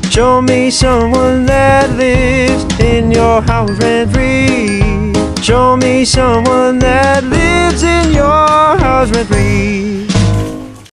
Show me someone that lives in your house rent-free. Show me someone that lives in your house rent-free.